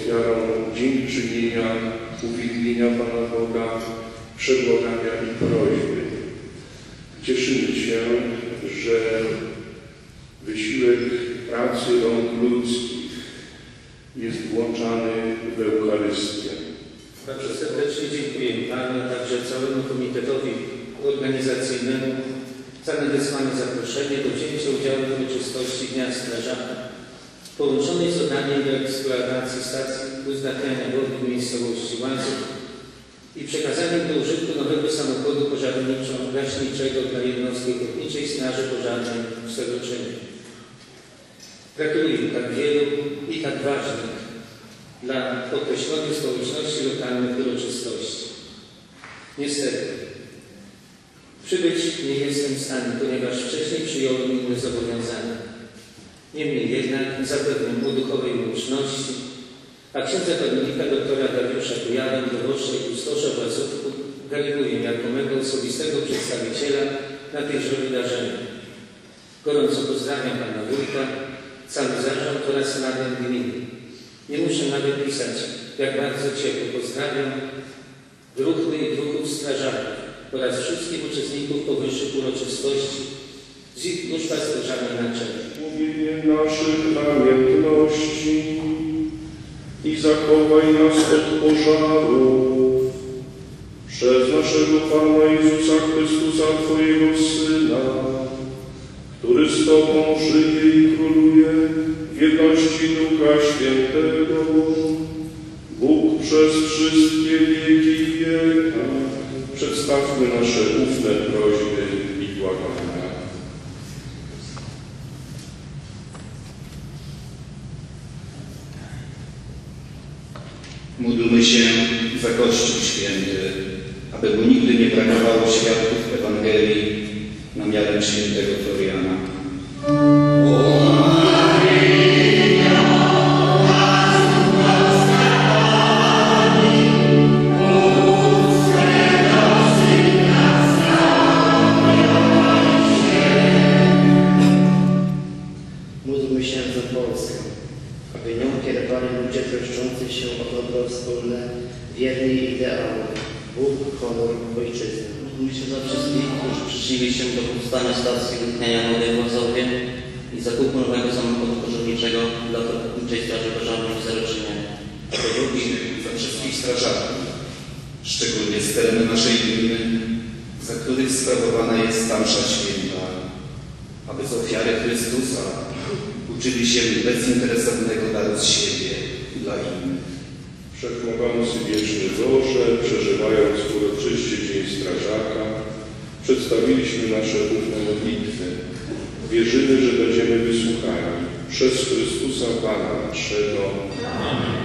ofiarą dziękczynienia, uwielbienia Pana Boga, przebłagania i prośby. Cieszymy się, że wysiłek pracy rąk ludzkich jest włączany w Eucharystię. Bardzo serdecznie dziękuję Panu, a także całemu komitetowi organizacyjnemu za nadesłane zaproszenie do wzięcia udziału w uroczystości Dnia Strażaka, połączonej z oddaniem do eksploatacji stacji uzdatniania wody w miejscowości Łańcuch i przekazaniem do użytku nowego samochodu pożarniczo-gaśniczego dla jednostki Ochotniczej Straży Pożarnej w Soroczynie. Gratuluję tak wielu i tak ważnych dla określonych społeczności lokalnych uroczystości. Niestety, przybyć nie jestem w stanie, ponieważ wcześniej przyjąłem inne zobowiązania. Niemniej jednak zapewniam o duchowej łączności, a księdza kanonika doktora Dariusza Kujawa, proboszcza i kustosza Wazówku deleguję jako mego osobistego przedstawiciela na tychże wydarzeniach. Gorąco pozdrawiam Pana Wójta, cały zarząd oraz Radę Gminy. Nie muszę nawet pisać, jak bardzo ciepło pozdrawiam druhny i druhów strażaków oraz wszystkich uczestników powyższych uroczystości z ich duszpasterzami na czele. Mówienie naszych namiętności i zachowaj nas od pożarów przez naszego Pana Jezusa Chrystusa, Twojego Syna, który z Tobą żyje i króluje w jedności Ducha Świętego, Bóg przez wszystkie wieki wieka. Przedstawmy nasze ufne prośby i błagania. Módlmy się za Kościół Święty, aby mu nigdy nie brakowało świadków Ewangelii na miarę świętego Floriana. Módlmy się za Polskę, aby nią kierowali ludzie troszczący się o dobro wspólne, wierni ideałom, Bóg, honor, ojczyznę. Módlmy się za wszystkich, którzy przyczynili się do powstania stacji wytchnienia wody w Łazowie i zakupu nowego samochodu pożarniczego dla Ochotniczej Straży Pożarnej w Soroczynie. Drugi za wszystkich strażaków, szczególnie z terenu naszej gminy, za których sprawowana jest ta msza święta, aby z ofiary Chrystusa uczyli się bezinteresownego daru z siebie dla innych. Wszechmogący wieczny Boże, przeżywając uroczyście Dzień Strażaka, przedstawiliśmy nasze ufne modlitwy. Wierzymy, że będziemy wysłuchani przez Chrystusa Pana naszego. Amen.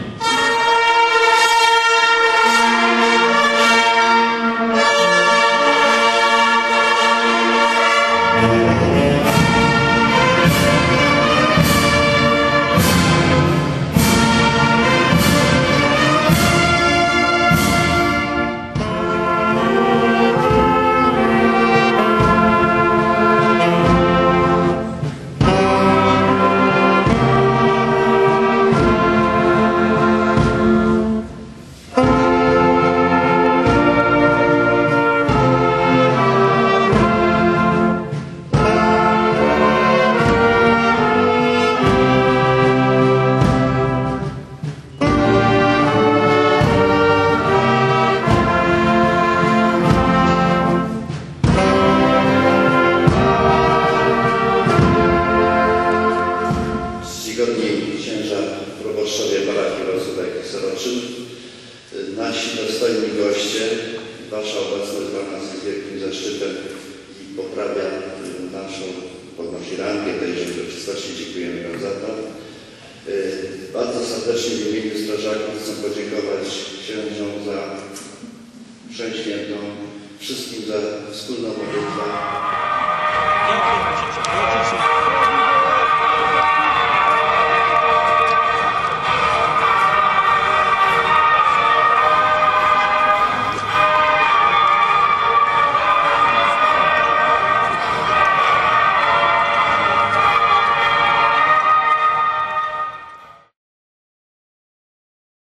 Nasi dostojni goście, Wasza obecność dla nas jest wielkim zaszczytem i poprawia podnosi rangę tejże uroczystości. Dziękujemy Wam za to. Bardzo serdecznie w imieniu strażaków chcę podziękować księżom za mszę świętą, wszystkim za wspólną modlitwę.